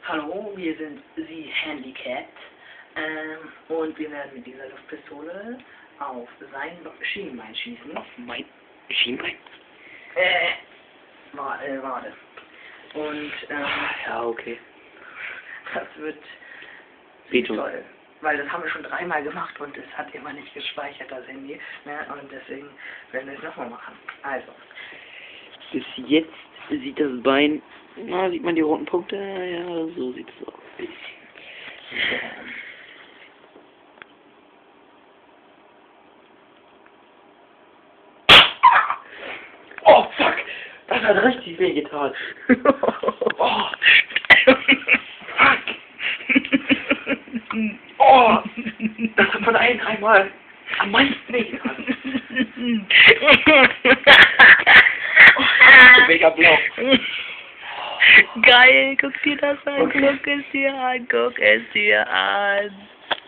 Hallo, wir sind Sie Handicapped und wir werden mit dieser Luftpistole auf sein Schienbein schießen. Mein Schienbein? Warte. Und ja, okay. das wird toll. Weil das haben wir schon 3-mal gemacht und es hat immer nicht gespeichert, das Handy. Ne? Und deswegen werden wir es nochmal machen. Also. Bis jetzt sieht das Bein, na, sieht man die roten Punkte? Ja, so sieht es aus. Oh, fuck! Das hat richtig wehgetan. Oh, fuck! Oh! Das hat von allen 3-mal am meisten wehgetan. Mega blau. Geil, guck dir das an, guck es dir an, guck es dir an.